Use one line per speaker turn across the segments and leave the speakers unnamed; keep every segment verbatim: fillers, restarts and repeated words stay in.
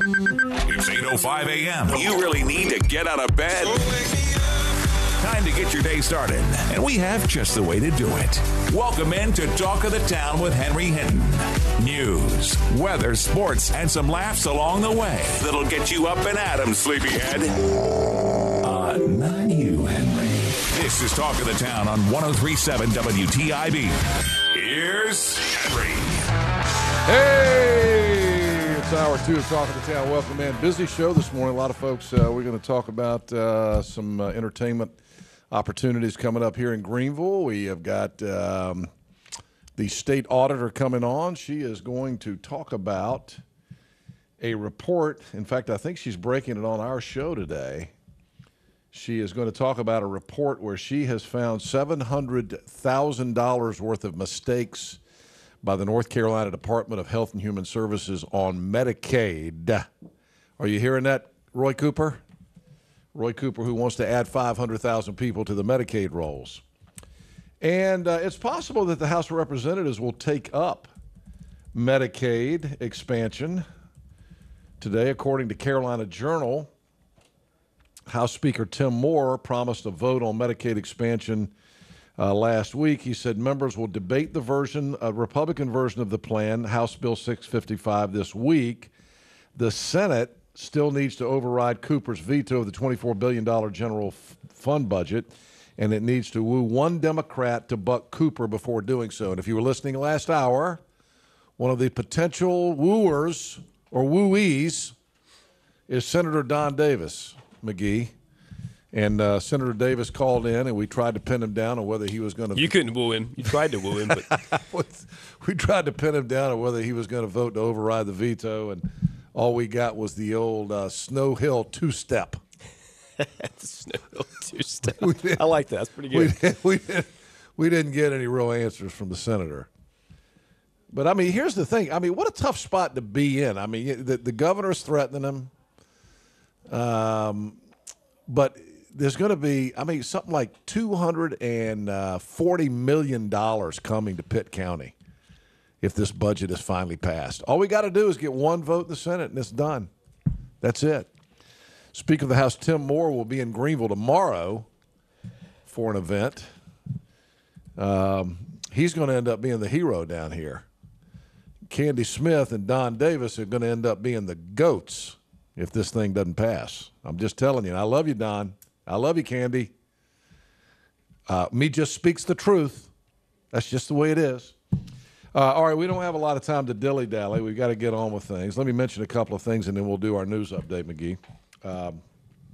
It's eight oh five a.m. You really need to get out of bed. Time to get your day started, and we have just the way to do it. Welcome in to Talk of the Town with Henry Hinton. News, weather, sports, and some laughs along the way that'll get you up and at 'em, sleepyhead. Uh, not you, Henry. This is Talk of the Town on one oh three point seven W T I B. Here's Henry.
Hey, it's hour two of Talk of the Town. Welcome in. Busy show this morning. A lot of folks. Uh, we're going to talk about uh, some uh, entertainment opportunities coming up here in Greenville. We have got um, the state auditor coming on. She is going to talk about a report. In fact, I think she's breaking it on our show today. She is going to talk about a report where she has found seven hundred thousand dollars worth of mistakes by the North Carolina Department of Health and Human Services on Medicaid. Are you hearing that, Roy Cooper? Roy Cooper, who wants to add five hundred thousand people to the Medicaid rolls. And uh, it's possible that the House of Representatives will take up Medicaid expansion. Today, according to Carolina Journal, House Speaker Tim Moore promised a vote on Medicaid expansion uh, last week. He said members will debate the version, a Republican version of the plan, House Bill six fifty-five, this week. The Senate still needs to override Cooper's veto of the twenty-four billion dollars general f- fund budget, and it needs to woo one Democrat to buck Cooper before doing so. And if you were listening last hour, one of the potential wooers or wooees is Senator Don Davis, McGee. And uh, Senator Davis called in, and we tried to pin him down on whether he was going to.
You couldn't woo him. You tried to woo him, but
we tried to pin him down on whether he was going to vote to override the veto, and all we got was the old uh, Snow Hill two-step.
Snow Hill two-step. I like that. That's pretty good.
We, did, we, did, we didn't get any real answers from the senator. But, I mean, here's the thing. I mean, what a tough spot to be in. I mean, the, the governor's threatening him. Um, but there's going to be, I mean, something like two hundred forty million dollars coming to Pitt County if this budget is finally passed. All we got to do is get one vote in the Senate, and it's done. That's it. Speaker of the House, Tim Moore, will be in Greenville tomorrow for an event. Um, he's going to end up being the hero down here. Candy Smith and Don Davis are going to end up being the goats if this thing doesn't pass. I'm just telling you. And I love you, Don. I love you, Candy. Uh, me just speaks the truth. That's just the way it is. Uh, all right, we don't have a lot of time to dilly-dally. We've got to get on with things. Let me mention a couple of things, and then we'll do our news update, McGee. Um,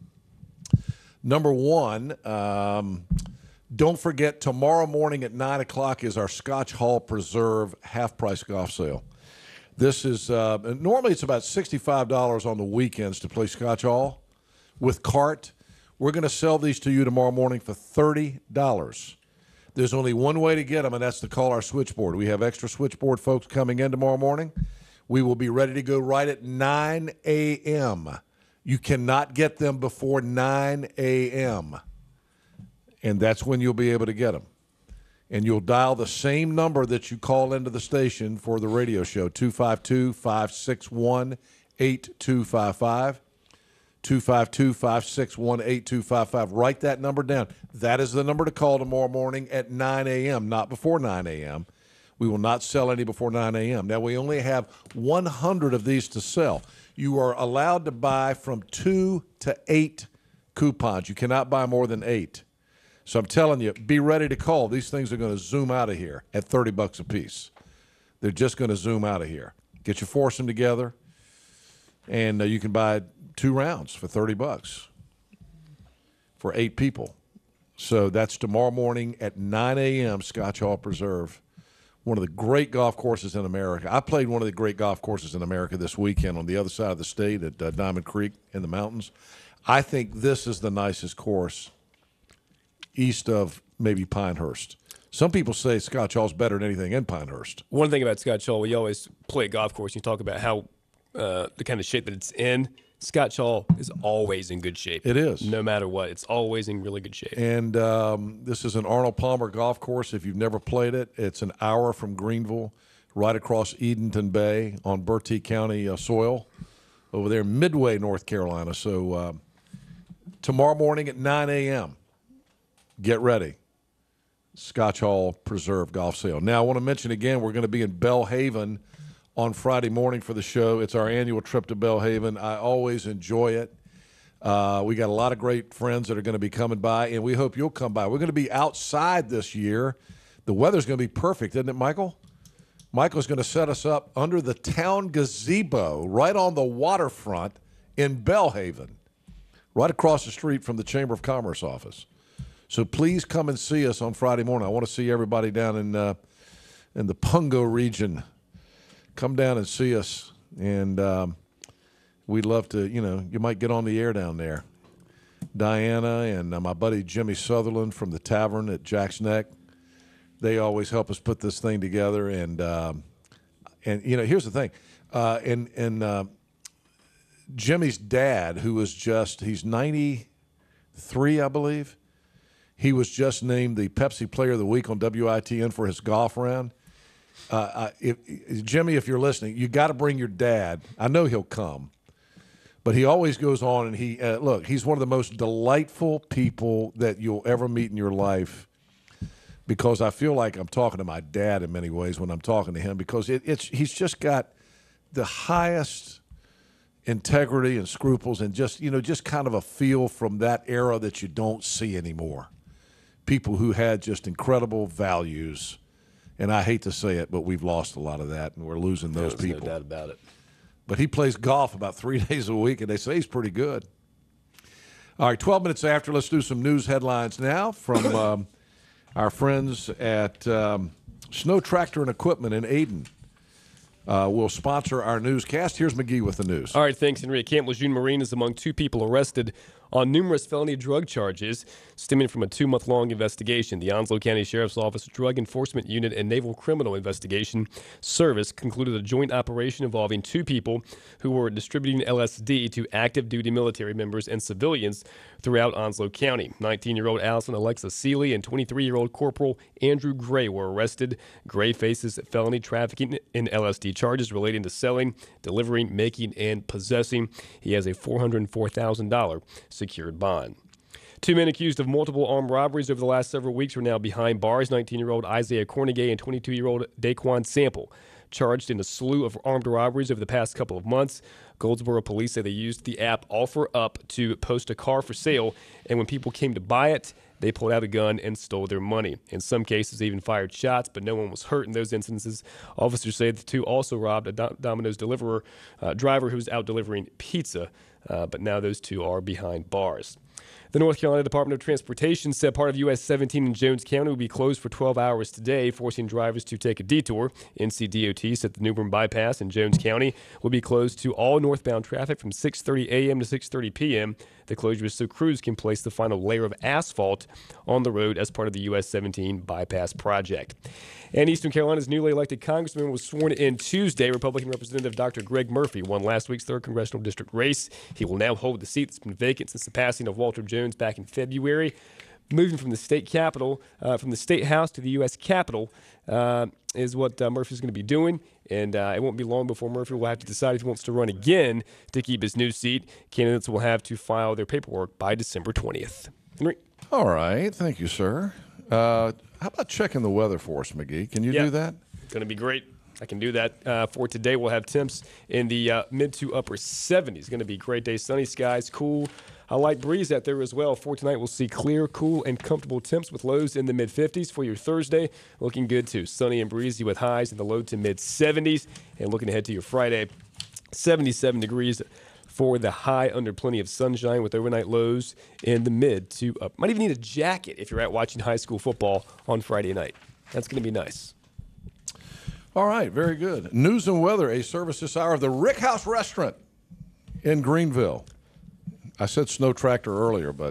number one, um, don't forget, tomorrow morning at nine o'clock is our Scotch Hall Preserve half-price golf sale. This is uh, – normally it's about sixty-five dollars on the weekends to play Scotch Hall with cart. We're going to sell these to you tomorrow morning for thirty dollars. There's only one way to get them, and that's to call our switchboard. We have extra switchboard folks coming in tomorrow morning. We will be ready to go right at nine a.m. You cannot get them before nine a.m., and that's when you'll be able to get them. And you'll dial the same number that you call into the station for the radio show, two five two, five six one, eight two five five. two five two, five six one, eight two five five. Write that number down. That is the number to call tomorrow morning at nine a.m., not before nine a.m. We will not sell any before nine a.m. Now, we only have one hundred of these to sell. You are allowed to buy from two to eight coupons. You cannot buy more than eight. So I'm telling you, be ready to call. These things are going to zoom out of here at thirty bucks a piece. They're just going to zoom out of here. Get your foursome together, and uh, you can buy two rounds for thirty bucks for eight people. So that's tomorrow morning at nine a.m., Scotch Hall Preserve, one of the great golf courses in America. I played one of the great golf courses in America this weekend on the other side of the state at uh, Diamond Creek in the mountains. I think this is the nicest course east of maybe Pinehurst. Some people say Scotch Hall's better than anything in Pinehurst.
One thing about Scotch Hall, we always play a golf course. You talk about how uh, the kind of shape that it's in. Scotch Hall is always in good shape.
It is.
No matter what. It's always in really good shape.
And um, this is an Arnold Palmer golf course. If you've never played it, it's an hour from Greenville, right across Edenton Bay on Bertie County uh, soil. over there in Midway, North Carolina. So uh, tomorrow morning at nine a.m., get ready. Scotch Hall Preserve Golf Sale. Now, I want to mention again, we're going to be in Belhaven on Friday morning for the show. It's our annual trip to Belhaven. I always enjoy it. Uh, we got a lot of great friends that are going to be coming by, and we hope you'll come by. We're going to be outside this year. The weather's going to be perfect, isn't it, Michael? Michael's going to set us up under the town gazebo right on the waterfront in Belhaven, right across the street from the Chamber of Commerce office. So please come and see us on Friday morning. I want to see everybody down in uh, in the Pungo region. Come down and see us, and um, we'd love to, you know, you might get on the air down there. Diana and uh, my buddy Jimmy Sutherland from the Tavern at Jack's Neck, they always help us put this thing together. And, um, and you know, here's the thing. Uh, and and uh, Jimmy's dad, who was just, he's ninety-three, I believe. He was just named the Pepsi Player of the Week on W I T N for his golf round. Uh, if, Jimmy, if you're listening, you got to bring your dad. I know he'll come, but he always goes on and he uh, look. He's one of the most delightful people that you'll ever meet in your life. Because I feel like I'm talking to my dad in many ways when I'm talking to him. Because it, it's he's just got the highest integrity and scruples, and just you know just kind of a feel from that era that you don't see anymore. People who had just incredible values, and I hate to say it, but we've lost a lot of that, and we're losing those
There's
people.
No doubt about it.
But he plays golf about three days a week, and they say he's pretty good. All right, twelve minutes after, let's do some news headlines now from um, our friends at um, Snow Tractor and Equipment in Ayden. Uh, will sponsor our newscast. Here's McGee with the news.
All right, thanks, Henry. Camp Lejeune Marine is among two people arrested on numerous felony drug charges stemming from a two-month-long investigation. The Onslow County Sheriff's Office Drug Enforcement Unit and Naval Criminal Investigation Service concluded a joint operation involving two people who were distributing L S D to active-duty military members and civilians throughout Onslow County. nineteen-year-old Allison Alexa Seeley and twenty-three-year-old Corporal Andrew Gray were arrested. Gray faces felony trafficking in L S D charges relating to selling, delivering, making, and possessing. He has a four hundred four thousand dollars secured bond. Two men accused of multiple armed robberies over the last several weeks are now behind bars. nineteen-year-old Isaiah Cornegay and twenty-two-year-old Daquan Sample charged in a slew of armed robberies over the past couple of months. Goldsboro police say they used the app OfferUp to post a car for sale, and when people came to buy it, they pulled out a gun and stole their money. In some cases, they even fired shots, but no one was hurt in those instances. Officers say the two also robbed a Domino's deliverer uh, driver who was out delivering pizza, uh, but now those two are behind bars. The North Carolina Department of Transportation said part of U S seventeen in Jones County will be closed for twelve hours today, forcing drivers to take a detour. N C D O T said the New Bern bypass in Jones County will be closed to all northbound traffic from six thirty a.m. to six thirty p.m. The closure is so crews can place the final layer of asphalt on the road as part of the U S seventeen bypass project. And Eastern Carolina's newly elected congressman was sworn in Tuesday. Republican Representative Doctor Greg Murphy won last week's third congressional district race. He will now hold the seat that's been vacant since the passing of Walter Jones back in February. Moving from the state capitol, uh, from the state house to the U S Capitol uh, is what uh, Murphy's going to be doing. And uh, it won't be long before Murphy will have to decide if he wants to run again to keep his new seat. Candidates will have to file their paperwork by December twentieth. Henry?
All right. Thank you, sir. Uh, how about checking the weather for us, McGee? Can you
yeah,
do that?
Going to be great. I can do that. Uh, for today, we'll have temps in the uh, mid to upper seventies. Going to be a great day. Sunny skies, cool. A light breeze out there as well. For tonight, we'll see clear, cool, and comfortable temps with lows in the mid fifties. For your Thursday, looking good too. Sunny and breezy with highs in the low to mid seventies. And looking ahead to your Friday, seventy-seven degrees for the high under plenty of sunshine with overnight lows in the mid to up. Might even need a jacket if you're out watching high school football on Friday night. That's going to be nice.
All right, very good. News and weather, a service this hour of the Rick House Restaurant in Greenville. I said Snow Tractor earlier, but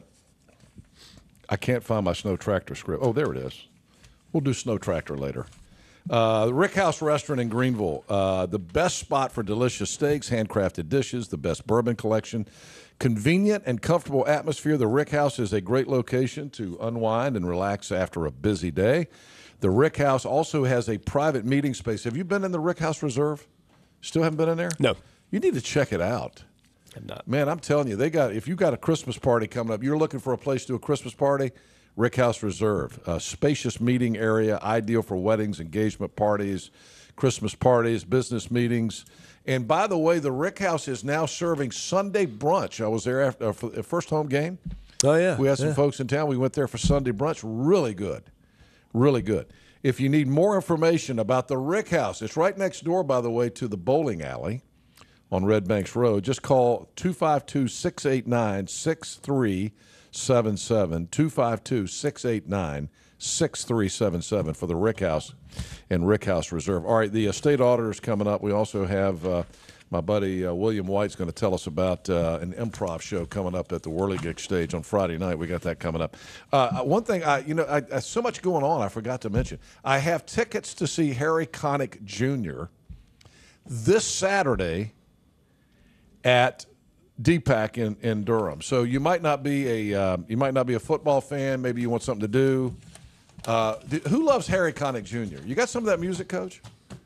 I can't find my Snow Tractor script. Oh, there it is. We'll do Snow Tractor later. Uh, the Rick House Restaurant in Greenville, uh, the best spot for delicious steaks, handcrafted dishes, the best bourbon collection, convenient and comfortable atmosphere. The Rick House is a great location to unwind and relax after a busy day. The Rick House also has a private meeting space. Have you been in the Rick House Reserve? Still haven't been in there?
No.
You need to check it out.
I'm not.
Man, I'm telling you, they got. If you got a Christmas party coming up, you're looking for a place to do a Christmas party. Rick House Reserve, a spacious meeting area, ideal for weddings, engagement parties, Christmas parties, business meetings. And by the way, the Rick House is now serving Sunday brunch. I was there after uh, for the first home game.
Oh, yeah.
We had some
yeah.
folks in town. We went there for Sunday brunch. Really good. Really good. If you need more information about the Rick House, it's right next door, by the way, to the bowling alley on Red Banks Road. Just call two five two, six eight nine, six three seven seven, two five two, six eight nine, six three seven seven for the Rick House and Rick House Reserve. All right, the estate auditor is coming up. We also have uh, my buddy uh, William White's going to tell us about uh, an improv show coming up at the Whirligig stage on Friday night. We got that coming up. Uh, one thing, I you know, I, I, so much going on, I forgot to mention. I have tickets to see Harry Connick Junior this Saturday at D PAC in, in Durham. So you might not be a uh, you might not be a football fan. Maybe you want something to do. Uh, do who loves Harry Connick Junior? You got some of that music, Coach?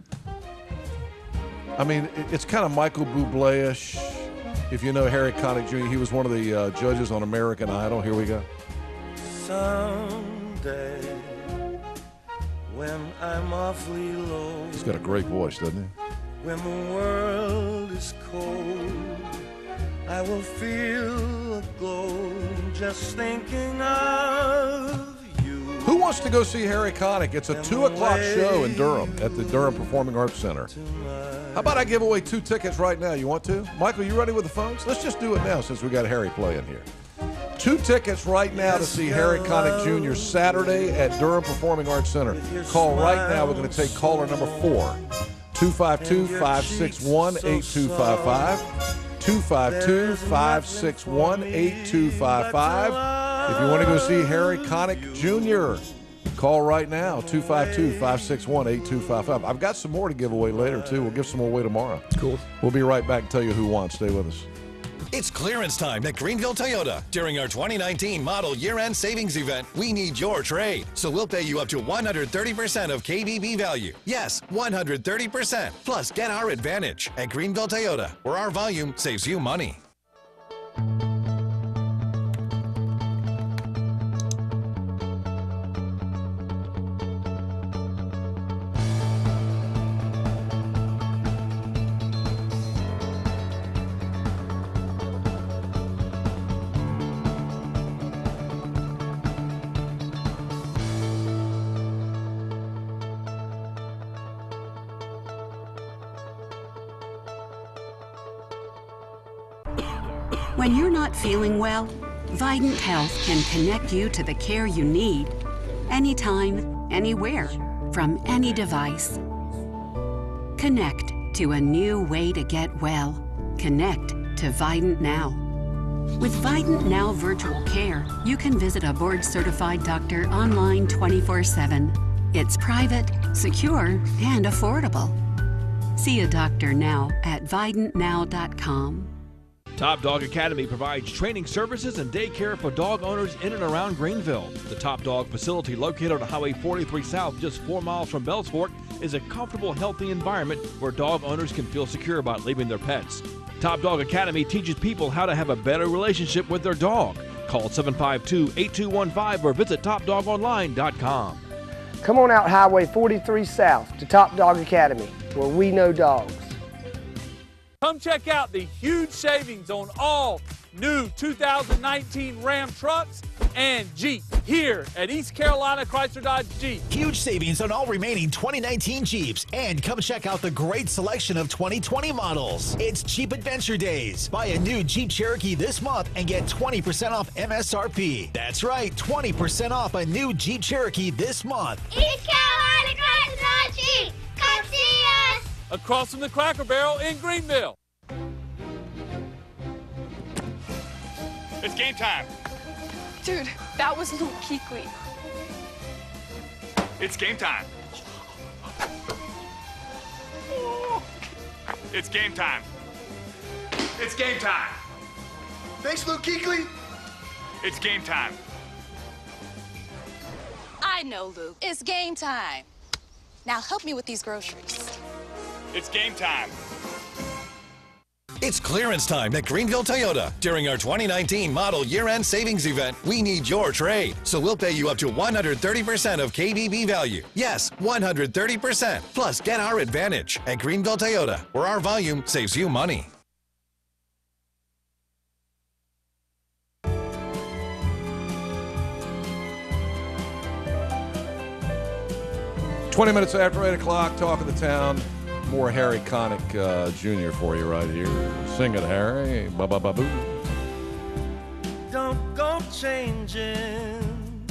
I mean, it, it's kind of Michael Bublé-ish. If you know Harry Connick Junior, he was one of the uh, judges on American Idol. Here we go.
Someday, when I'm awfully low,
He's got a great voice, doesn't he?
when the world is cold, I will feel a glow just thinking of you.
Who wants to go see Harry Connick? It's a two o'clock show in Durham at the Durham Performing Arts Center. How about I give away two tickets right now? You want to? Michael, you ready with the phones? Let's just do it now since we got Harry playing here. Two tickets right now to see Harry Connick Junior Saturday at Durham Performing Arts Center. Call right now. We're going to take caller number four. two five two, five six one, eight two five five. two five two, five six one, eight two five five. If you want to go see Harry Connick Junior, call right now, two five two, five six one, eight two five five. I've got some more to give away later, too. We'll give some more away tomorrow.
Cool.
We'll be right back and tell you who won. Stay with us.
It's clearance time at Greenville Toyota. During our twenty nineteen model year-end savings event, we need your trade. So we'll pay you up to one hundred thirty percent of K B B value. Yes, one hundred thirty percent. Plus, get our advantage at Greenville Toyota, where our volume saves you money.
When you're not feeling well, Vidant Health can connect you to the care you need anytime, anywhere, from any device. Connect to a new way to get well. Connect to Vidant Now. With Vidant Now Virtual Care, you can visit a board-certified doctor online twenty-four seven. It's private, secure, and affordable. See a doctor now at vidant now dot com.
Top Dog Academy provides training services and daycare for dog owners in and around Greenville. The Top Dog facility, located on Highway forty-three South, just four miles from Bells Fork, is a comfortable, healthy environment where dog owners can feel secure about leaving their pets. Top Dog Academy teaches people how to have a better relationship with their dog. Call seven five two, eight two one five or visit top dog online dot com.
Come on out Highway forty-three South to Top Dog Academy, where we know dogs.
Come check out the huge savings on all new two thousand nineteen Ram trucks and Jeep here at East Carolina Chrysler Dodge Jeep.
Huge savings on all remaining twenty nineteen Jeeps, and come check out the great selection of twenty twenty models. It's Jeep Adventure Days. Buy a new Jeep Cherokee this month and get twenty percent off M S R P. That's right, twenty percent off a new Jeep Cherokee this month.
East Carolina Chrysler Dodge Jeep. Come see us.
Across from the Cracker Barrel in Greenville.
It's game time.
Dude, that was Luke Kuechly.
It's game time. It's game time. It's game time.
Thanks, Luke Kuechly.
It's game time.
I know, Luke. It's game time. Now help me with these groceries.
It's game time.
It's clearance time at Greenville Toyota. During our twenty nineteen model year-end savings event, we need your trade. So we'll pay you up to one hundred thirty percent of K B B value. Yes, one hundred thirty percent. Plus, get our advantage at Greenville Toyota, where our volume saves you money.
twenty minutes after eight o'clock, Talk of the Town. More Harry Connick uh, Junior for you right here. Sing it, Harry. Ba-ba-ba-boo.
Don't go changing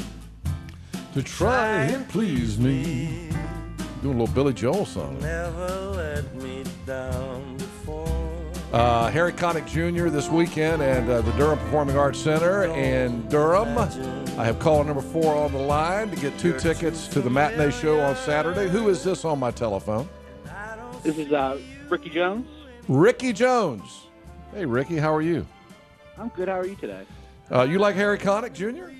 To try and please me. Doing a little Billy Joel song.
Never let me down before.
Uh, Harry Connick Junior this weekend at uh, the Durham Performing Arts Center in Durham. I have caller number four on the line to get two tickets to the matinee show on Saturday. Who is this on my telephone?
This is uh, Ricky Jones.
Ricky Jones. Hey, Ricky, how are you?
I'm good. How are you today?
Uh, you like Harry Connick Junior?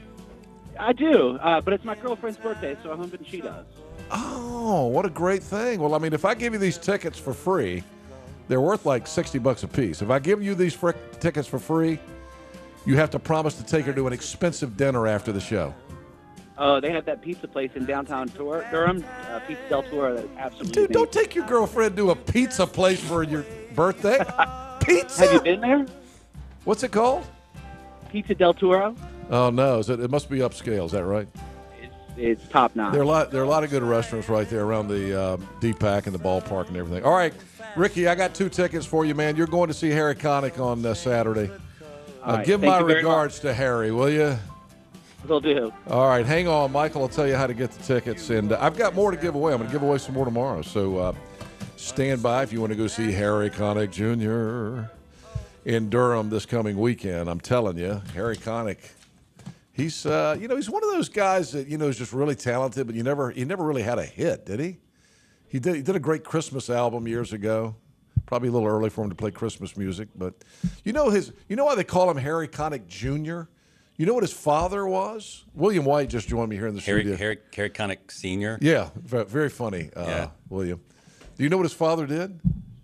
I do, uh, but it's my girlfriend's birthday, so I'm hoping she does.
Oh, what a great thing. Well, I mean, if I give you these tickets for free, they're worth like sixty bucks a piece. If I give you these fr- tickets for free, you have to promise to take her to an expensive dinner after the show.
Oh, they have that pizza place in downtown Tor- Durham, uh, Pizza Del Toro. That's absolutely
Dude, don't
amazing.
take your girlfriend to a pizza place for your birthday. Pizza?
Have you been there?
What's it called?
Pizza Del Toro.
Oh, no. Is it, it must be upscale. Is that right?
It's, it's top notch.
There are, a lot, there are a lot of good restaurants right there around the uh, D-Pack and the ballpark and everything. All right, Ricky, I got two tickets for you, man. You're going to see Harry Connick on uh, Saturday. Uh,
right,
give
thank
my
you very
regards to Harry, will you?
Will do.
All right, hang on. Michael will tell you how to get the tickets. And uh, I've got more to give away. I'm going to give away some more tomorrow. So uh, stand by if you want to go see Harry Connick Junior in Durham this coming weekend. I'm telling you, Harry Connick, he's, uh, you know, he's one of those guys that, you know, is just really talented, but you never, he never really had a hit, did he? He did, he did a great Christmas album years ago. Probably a little early for him to play Christmas music. But you know his, you know why they call him Harry Connick Junior? You know what his father was? William White just joined me here in the
Harry,
studio.
Harry, Harry Connick Senior
Yeah, very funny, uh,
Yeah.
William. Do you know what his father did?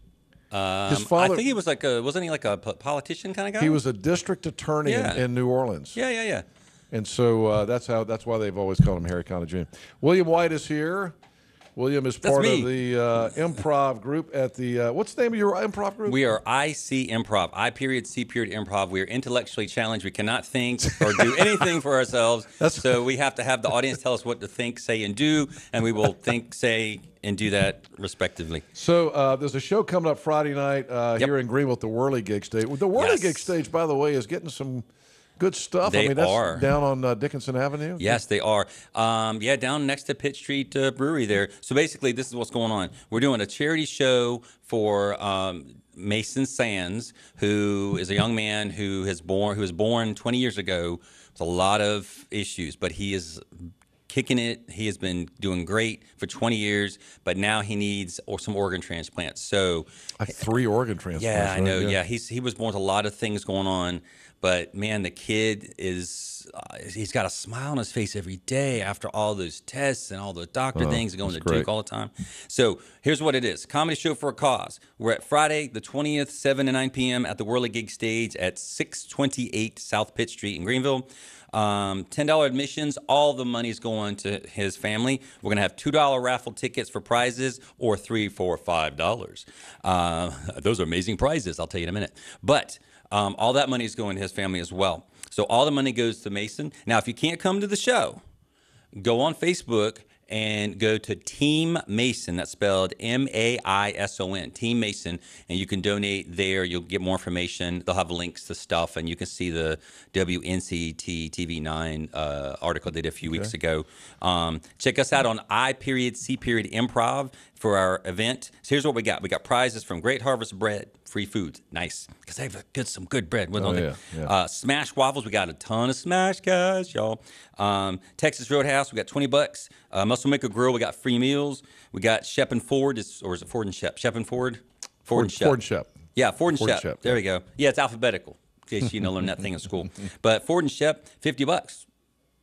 Um,
His father-
I think he was like a, wasn't he like a po- politician kind of guy?
He was a district attorney
Yeah.
in, in New Orleans.
Yeah, yeah, yeah.
And so uh, that's how. That's why they've always called him Harry Connick Junior William White is here. William is
That's
part
me.
of the uh, improv group at the. Uh, what's the name of your improv group?
We are I C Improv, I period C period Improv. We are intellectually challenged. We cannot think or do anything for ourselves. so we have to have the audience tell us what to think, say, and do, and we will think, say, and do that respectively.
So uh, there's a show coming up Friday night uh,
Yep.
here in Greenville at the Whirly Gig Stage. The Whirly
Yes.
Gig Stage, by the way, is getting some good stuff.
They
I mean, that's
are.
down on uh, Dickinson Avenue.
Yes, they are. Um, yeah, down next to Pitt Street uh, Brewery there. So basically, this is what's going on. We're doing a charity show for um, Mason Sands, who is a young man who has born who was born twenty years ago with a lot of issues, but he is kicking it. He has been doing great for twenty years, but now he needs or some organ transplants. So
Like three organ transplants.
yeah, I
right?
know. Yeah, he's he was born with a lot of things going on, but man, the kid is uh, he's got a smile on his face every day after all those tests and all the doctor
Oh,
things, going to
that's great.
Duke all the time. So here's what it is: comedy show for a cause. We're at Friday the twentieth, seven to nine p.m. at the Whirly Gig Stage at six twenty-eight South Pitt Street in Greenville. Um, ten dollars admissions. All the money's going to his family. We're going to have two dollars raffle tickets for prizes or three, four, five dollars. Uh, those are amazing prizes. I'll tell you in a minute. But um, all that money is going to his family as well. So all the money goes to Mason. Now, if you can't come to the show, go on Facebook and go to Team Mason. That's spelled M A I S O N, Team Mason, and you can donate there. You'll get more information. They'll have links to stuff, and you can see the W N C T T V nine uh, article they did a few
Okay.
weeks ago. Um, check us out on I period C period Improv for our event. So here's what we got. We got prizes from Great Harvest Bread, free food. Nice, because they have good, some good bread. Don't
Oh,
they?
yeah, yeah.
Uh, Smash Waffles. We got a ton of Smash guys, y'all. Um, Texas Roadhouse. We got twenty bucks. Uh, Muscle Maker Grill. We got free meals. We got Shep and Ford. Is, or is it Ford and Shep? Shep and Ford?
Ford-
and Shep.
Ford and Shep.
Yeah, Ford and
Ford and
Shep.
Shep,
There we go. Yeah, it's alphabetical. In case you know learn that thing in school. But Ford and Shep, fifty bucks.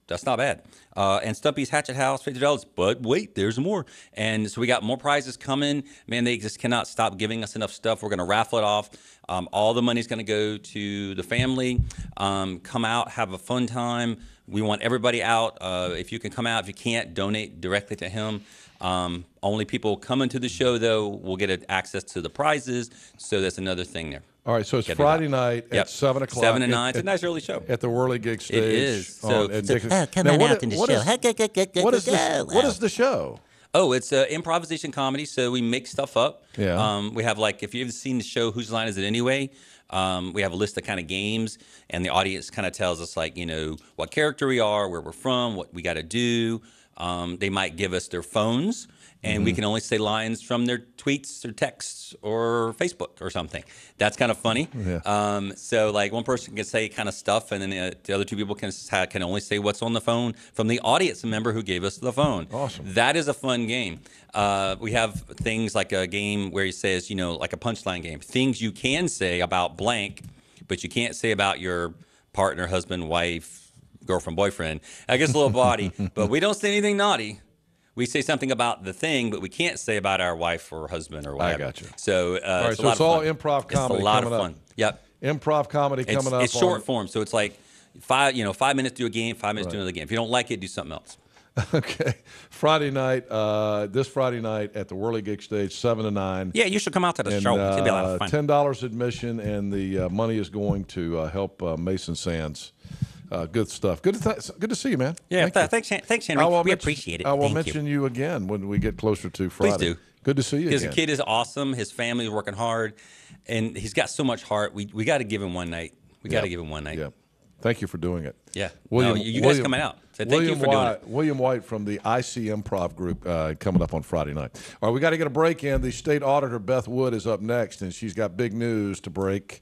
That's not bad. Uh, and Stumpy's Hatchet House, fifty dollars. But wait, there's more. And so we got more prizes coming. Man, they just cannot stop giving us enough stuff. We're going to raffle it off. Um, all the money's going to go to the family. Um, come out, have a fun time. We want everybody out. Uh, if you can come out, if you can't, donate directly to him. Um, only people coming to the show, though, will get access to the prizes. So that's another thing there.
All right, so it's Friday night at
yep.
seven o'clock.
seven to nine.
At,
it's a nice early show.
At the Whirligig stage.
It is. So,
on,
so
oh,
come
now,
on
what
out
is,
in the
what
show.
Is, what, is the, what is the show?
Oh, it's uh, improvisation comedy. So we make stuff up.
Yeah.
Um, we have, like, if you've seen the show, Whose Line Is It Anyway? Um, we have a list of kind of games, and the audience kind of tells us, like, you know, what character we are, where we're from, what we got to do. Um, they might give us their phones, and mm-hmm. we can only say lines from their tweets or texts or Facebook or something. That's kind of funny.
Yeah.
Um, so, like, one person can say kind of stuff, and then uh, the other two people can can only say what's on the phone from the audience member who gave us the phone.
Awesome.
That is a fun game. Uh, we have things like a game where he says, you know, like a punchline game. Things you can say about blank, but you can't say about your partner, husband, wife, girlfriend, boyfriend. I guess a little body, but we don't say anything naughty. We say something about the thing, but we can't say about our wife or husband or whatever.
I got you.
So, uh,
all right,
it's,
so
a
it's
lot
all
of fun.
improv comedy.
It's a lot
coming
of
up.
fun. Yep.
Improv comedy
it's,
coming up.
It's short
on...
form, so it's like five, you know, five minutes do a game, five minutes
right.
do another game. If you don't like it, do something else.
Okay. Friday night, uh, this Friday night at the Whirligig stage, seven to nine.
Yeah, you should come out to the
and,
show.
Uh,
It'll be a lot of fun.
ten dollars admission, and the uh, money is going to uh, help uh, Mason Sands. Uh, good stuff. Good to th- good to see you, man.
Yeah,
Thank
th-
you.
thanks, thanks, Henry. We
mention,
appreciate it.
I will
Thank
mention you. you again when we get closer to
Please
Friday.
do.
Good to see you
Because
again.
the kid is awesome. His family's working hard, and he's got so much heart. We we got to give him one night. We got
Yeah.
to give him one night.
Yeah. Thank you for doing it.
Yeah.
William,
no, you, you guys
William,
coming out. So thank
William
you for doing
White,
it.
William White from the I C Improv Group uh, coming up on Friday night. All right, we got to get a break in. The state auditor, Beth Wood, is up next, and she's got big news to break.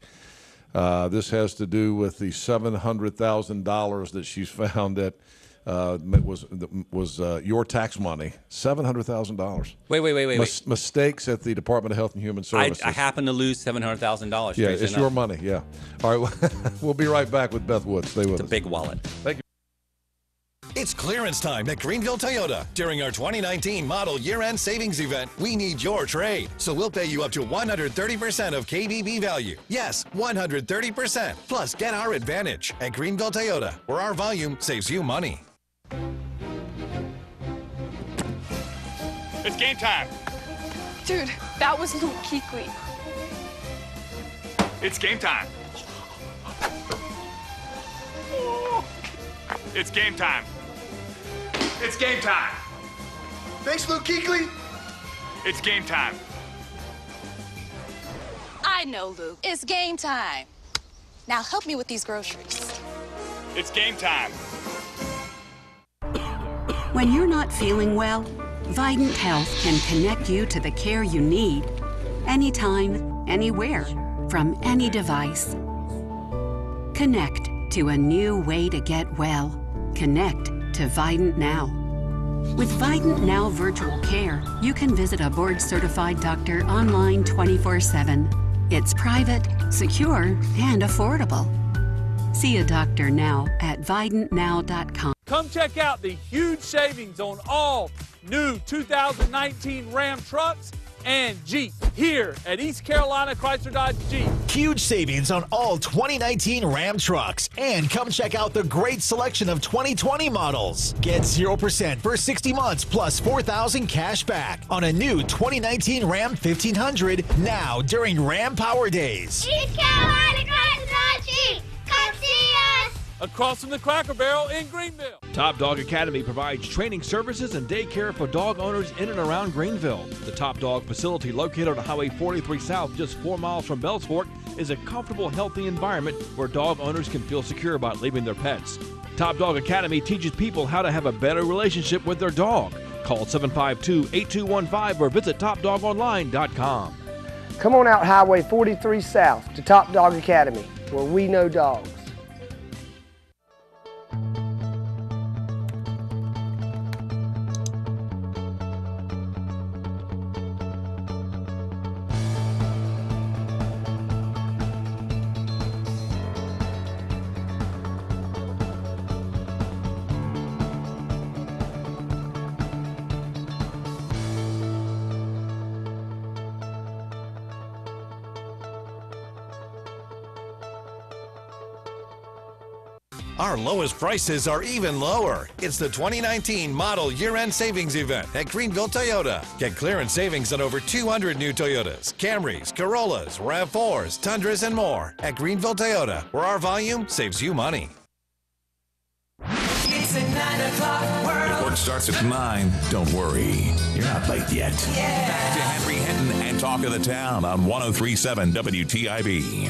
Uh, this has to do with the seven hundred thousand dollars that she's found that uh, was was uh, your tax money. seven hundred thousand dollars.
Wait, wait, wait, wait,
Mis-
wait.
Mistakes at the Department of Health and Human
I,
Services.
I happen to lose seven hundred thousand dollars.
Yeah, it's your money, yeah. All right, we'll be right back with Beth Wood. Stay with
It's
us.
a big wallet.
Thank you.
It's clearance time at Greenville Toyota. During our twenty nineteen model year-end savings event, we need your trade. So we'll pay you up to one hundred thirty percent of K B B value. Yes, one hundred thirty percent. Plus, get our advantage at Greenville Toyota, where our volume saves you money.
It's game time.
Dude, that was Luke Kuechly.
It's game time. It's game time. It's game time.
Thanks, Luke Kuechly.
It's game time.
I know, Luke. It's game time. Now help me with these groceries.
It's game time.
When you're not feeling well, Vidant Health can connect you to the care you need anytime, anywhere, from any device. Connect to a new way to get well. Connect to Vidant Now. With Vidant Now Virtual Care, you can visit a board-certified doctor online twenty-four seven. It's private, secure, and affordable. See a doctor now at vidant now dot com.
Come check out the huge savings on all new two thousand nineteen Ram trucks and Jeep here at East Carolina Chrysler Dodge Jeep.
Huge savings on all twenty nineteen Ram trucks. And come check out the great selection of twenty twenty models. Get zero percent for sixty months plus four thousand dollars cash back on a new twenty nineteen Ram fifteen hundred now during Ram Power Days.
East Carolina Chrysler Dodge Jeep. Come see us.
Across from the Cracker Barrel in Greenville.
Top Dog Academy provides training services and daycare for dog owners in and around Greenville. The Top Dog facility, located on Highway forty-three South, just four miles from Bells Fork, is a comfortable, healthy environment where dog owners can feel secure about leaving their pets. Top Dog Academy teaches people how to have a better relationship with their dog. Call seven five two, eight two one five or visit top dog online dot com.
Come on out Highway forty-three South to Top Dog Academy, where we know dogs.
Our lowest prices are even lower. It's the twenty nineteen Model Year-End Savings Event at Greenville Toyota. Get clearance savings on over two hundred new Toyotas, Camrys, Corollas, RAV fours, Tundras, and more at Greenville Toyota, where our volume saves you money.
It's a nine o'clock world.
Work starts at nine. Don't worry. You're not late yet.
Yeah.
Back to Henry Hinton and Talk of the Town on one oh three point seven W T I B.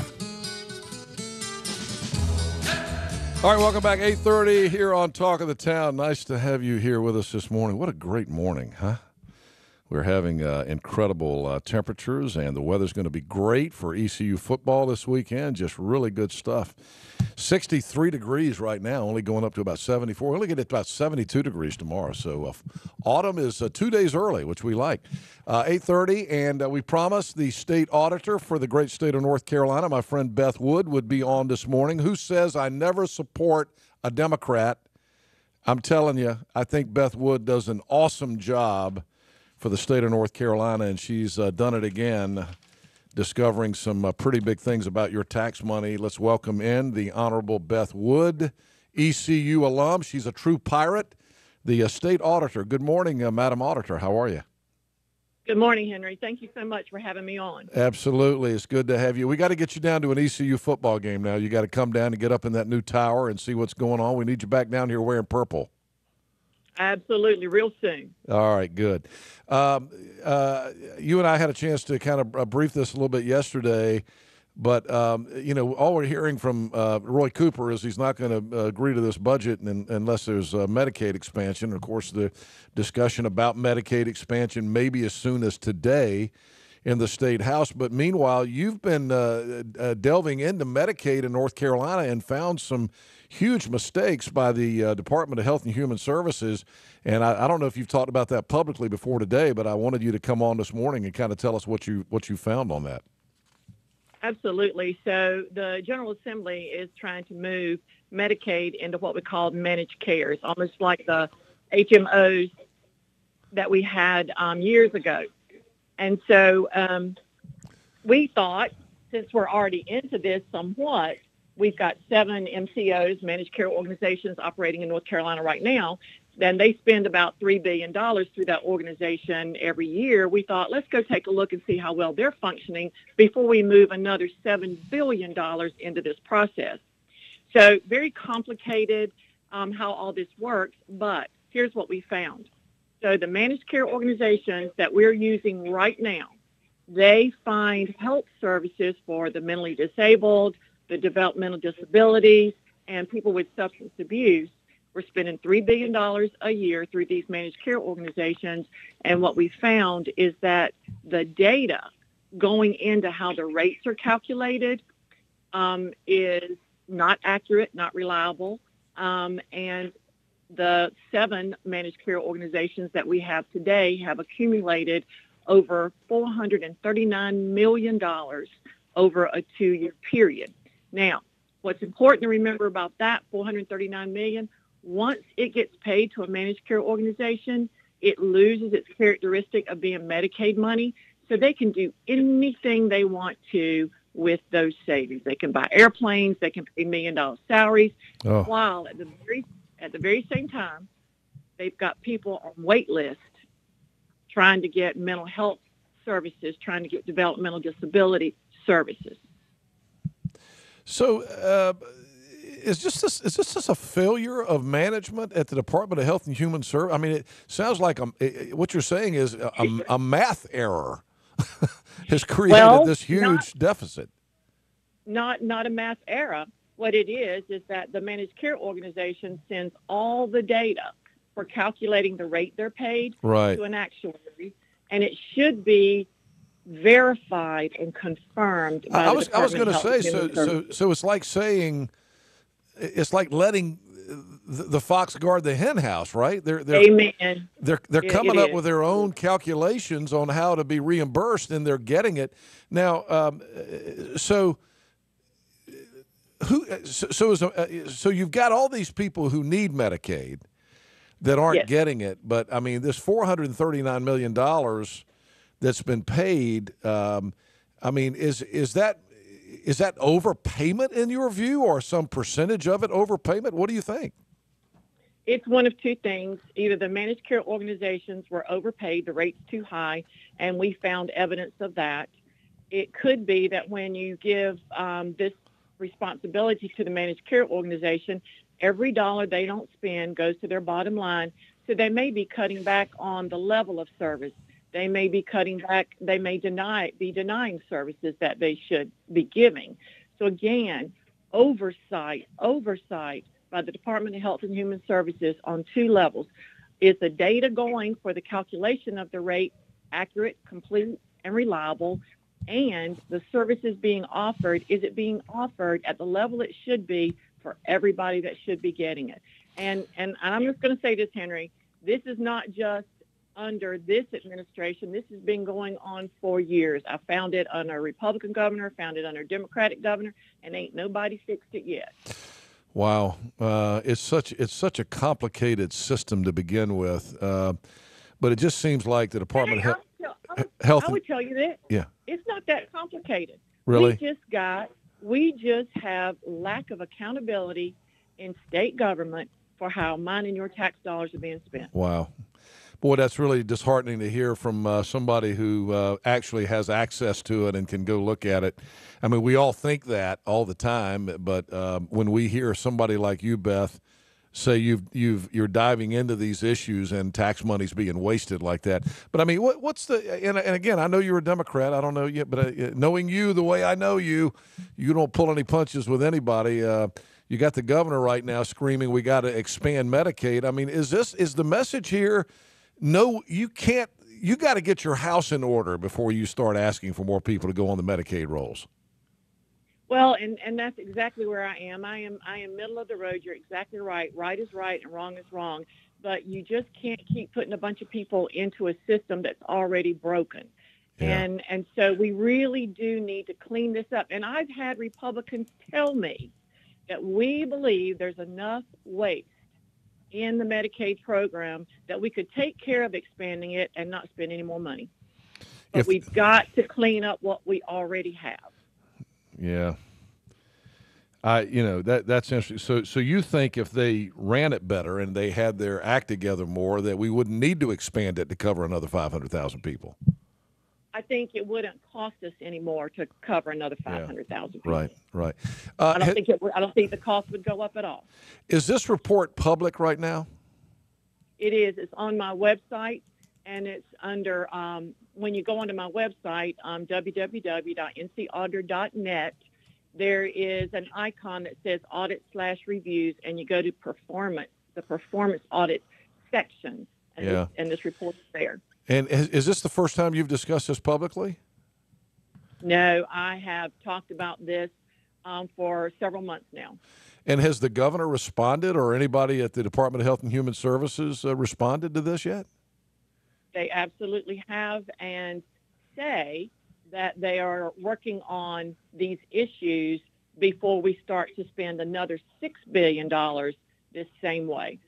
All right, welcome back. eight thirty here on Talk of the Town. Nice to have you here with us this morning. What a great morning, huh? We're having uh, incredible uh, temperatures, and the weather's going to be great for E C U football this weekend. Just really good stuff. sixty-three degrees right now, only going up to about seventy-four. We'll only get it to about seventy-two degrees tomorrow. So uh, autumn is uh, two days early, which we like. Uh, eight thirty, and uh, we promised the state auditor for the great state of North Carolina, my friend Beth Wood, would be on this morning, who says, I never support a Democrat. I'm telling you, I think Beth Wood does an awesome job for the state of North Carolina, and she's uh, done it again, discovering some uh, pretty big things about your tax money. Let's welcome in the Honorable Beth Wood, E C U alum. She's a true pirate, the uh, state auditor. Good morning, uh, Madam Auditor. How are you?
Good morning, Henry. Thank you so much for having me on.
Absolutely. It's good to have you. We got to get you down to an E C U football game now. You got to come down and get up in that new tower and see what's going on. We need you back down here wearing purple.
Absolutely, real soon.
All right, good. Um, uh, you and I had a chance to kind of uh, brief this a little bit yesterday, but, um, you know, all we're hearing from uh, Roy Cooper is he's not going to uh, agree to this budget in, unless there's uh, Medicaid expansion. Of course, the discussion about Medicaid expansion maybe as soon as today in the state house. But meanwhile, you've been uh, uh, delving into Medicaid in North Carolina and found some huge mistakes by the uh, Department of Health and Human Services. And I, I don't know if you've talked about that publicly before today, but I wanted you to come on this morning and kind of tell us what you what you found on that.
Absolutely. So the General Assembly is trying to move Medicaid into what we call managed care. It's almost like the H M Os that we had um, years ago. And so um, we thought, since we're already into this somewhat, we've got seven M C Os, managed care organizations, operating in North Carolina right now. Then they spend about three billion dollars through that organization every year. We thought, let's go take a look and see how well they're functioning before we move another seven billion dollars into this process. So very complicated um, how all this works, but here's what we found. So the managed care organizations that we're using right now, they find health services for the mentally disabled, the developmental disabilities, and people with substance abuse. We're spending three billion dollars a year through these managed care organizations, and what we found is that the data going into how the rates are calculated um, is not accurate, not reliable, um, and the seven managed care organizations that we have today have accumulated over four hundred thirty-nine million dollars over a two-year period. Now, what's important to remember about that four hundred thirty-nine million dollars, once it gets paid to a managed care organization, it loses its characteristic of being Medicaid money, so they can do anything they want to with those savings. They can buy airplanes, they can pay million-dollar salaries, oh. while at the very at the very same time, they've got people on wait list trying to get mental health services, trying to get developmental disability services.
So uh, is this this, is this just a failure of management at the Department of Health and Human Services? I mean, it sounds like a, it, what you're saying is a, a math error has created
well,
this huge
not,
deficit.
Not not a math error. What it is is that the managed care organization sends all the data for calculating the rate they're paid
right.
to an actuary, and it should be verified and confirmed by
I
the
was
Department
I was going
of
to
Health
say
and
so
Human
so so it's like saying it's like letting the, the fox guard the hen house, right? They're they're
Amen.
They're they're
It-
coming
it
up
is.
with their own calculations on how to be reimbursed, and they're getting it now. Um, so. Who so so, is a, so you've got all these people who need Medicaid that aren't
Yes.
getting it, but I mean this four hundred thirty-nine million dollars that's been paid. Um, I mean, is is that is that overpayment in your view, or some percentage of it overpayment? What do you think?
It's one of two things. Either the managed care organizations were overpaid, the rate's too high, and we found evidence of that. It could be that when you give um, this responsibility to the managed care organization, every dollar they don't spend goes to their bottom line. So they may be cutting back on the level of service. They may be cutting back, they may deny be denying services that they should be giving. So again, oversight, oversight by the Department of Health and Human Services on two levels. Is the data going for the calculation of the rate accurate, complete, and reliable? And the services being offered, is it being offered at the level it should be for everybody that should be getting it? And and, and I'm just going to say this, Henry, this is not just under this administration. This has been going on for years. I found it under a Republican governor, found it under a Democratic governor, and ain't nobody fixed it yet.
Wow, uh, it's such it's such a complicated system to begin with, uh, but it just seems like the Department
Hey,
of
I would,
He-
tell,
Health.
I would tell you that
Yeah,
it's not that complicated.
Really?
We just got, we just have lack of accountability in state government for how mine and your tax dollars are being spent.
wow. Boy, that's really disheartening to hear from uh, somebody who uh, actually has access to it and can go look at it. I mean, we all think that all the time, but um, when we hear somebody like you, Beth, say you've you've you're diving into these issues and tax money's being wasted like that. But I mean, what what's the and, and again, I know you're a Democrat. I don't know yet, but uh, knowing you the way I know you, you don't pull any punches with anybody. Uh, you got the governor right now screaming, "We got to expand Medicaid." I mean, is this is the message here? No, you can't. You got to get your house in order before you start asking for more people to go on the Medicaid rolls.
Well, and, and that's exactly where I am. I am I am middle of the road. You're exactly right. Right is right and wrong is wrong. But you just can't keep putting a bunch of people into a system that's already broken. Yeah. And and so we really do need to clean this up. And I've had Republicans tell me that we believe there's enough waste in the Medicaid program that we could take care of expanding it and not spend any more money. But if, we've got to clean up what we already have.
Yeah. I, you know, that that's interesting. So, so you think if they ran it better and they had their act together more, that we wouldn't need to expand it to cover another five hundred thousand people?
I think it wouldn't cost us any more to cover another five hundred thousand people.
Right, right. Uh,
I don't think it. I don't think the cost would go up at all.
Is this report public right now?
It is. It's on my website, and it's under. Um, when you go onto my website, um, w w w dot n c auditor dot net, there is an icon that says Audit slash Reviews, and you go to Performance, the Performance Audit section, and,
yeah.
this, and this report is there.
And is, is this the first time you've discussed this publicly?
No, I have talked about this um, for several months now.
And has the governor responded, or anybody at the Department of Health and Human Services uh, responded to this yet?
They absolutely have, and say that they are working on these issues before we start to spend another six billion dollars this same way.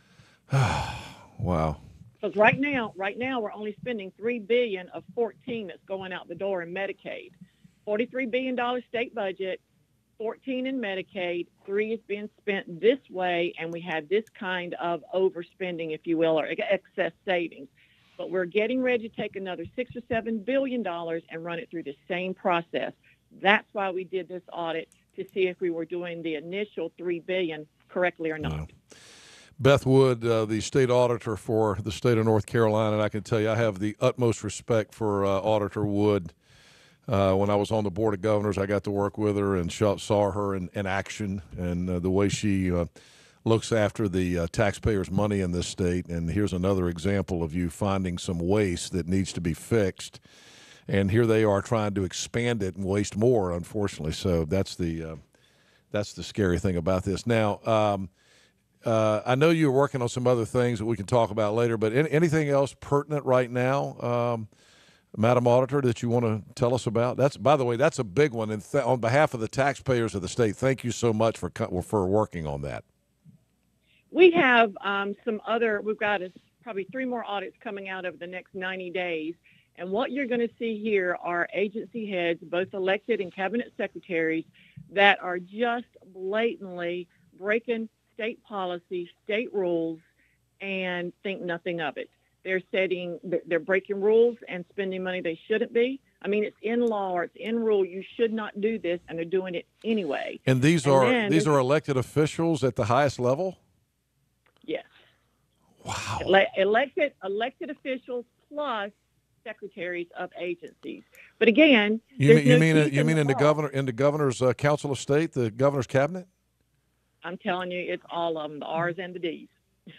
Wow.
Because right now, right now we're only spending three billion dollars of fourteen that's going out the door in Medicaid. forty-three billion dollars state budget, fourteen in Medicaid, three is being spent this way, and we have this kind of overspending, if you will, or excess savings. But we're getting ready to take another six or seven billion dollars and run it through the same process. That's why we did this audit, to see if we were doing the initial three billion dollars correctly or not.
Yeah. Beth Wood, uh, the state auditor for the state of North Carolina, and I can tell you I have the utmost respect for uh, Auditor Wood. Uh, when I was on the Board of Governors, I got to work with her and saw her in, in action, and uh, the way she uh, looks after the uh, taxpayers' money in this state. And here's another example of you finding some waste that needs to be fixed. And here they are trying to expand it and waste more, unfortunately. So that's the uh, that's the scary thing about this. Now, um, Uh, I know you're working on some other things that we can talk about later, but any, anything else pertinent right now, um, Madam Auditor, that you want to tell us about? That's, by the way, that's a big one. And th- on behalf of the taxpayers of the state, thank you so much for co- for working on that.
We have um, some other. We've got a, probably three more audits coming out over the next ninety days, And what you're going to see here are agency heads, both elected and cabinet secretaries, that are just blatantly breaking state policy, state rules, and think nothing of it. They're setting, they're breaking rules and spending money they shouldn't be. I mean, it's in law or it's in rule. You should not do this, and they're doing it anyway.
And these
and
are these are elected officials at the highest level?
Yes.
Wow.
Ele- elected elected officials plus secretaries of agencies. But again,
you
there's
mean you
no
mean
teeth
you
in
mean
the
in the
law.
governor in the governor's uh, council of state, the governor's cabinet?
I'm telling you, it's all of them, the R's and the D's.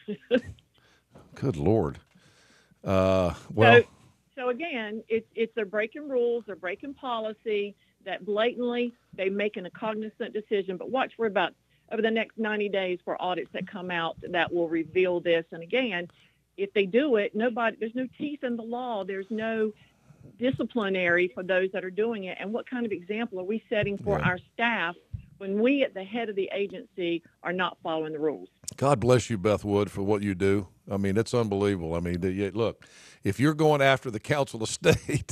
Good Lord. Uh, well,
so, so again, it's it's they're breaking rules, they're breaking policy. That blatantly they making a cognizant decision. But watch for about over the next ninety days for audits that come out that will reveal this. And again, if they do it, nobody there's no teeth in the law. There's no disciplinary for those that are doing it. And what kind of example are we setting for
Yeah.
our staff when we at the head of the agency are not following the rules?
God bless you, Beth Wood, for what you do. I mean, it's unbelievable. I mean, the, look, if you're going after the Council of State,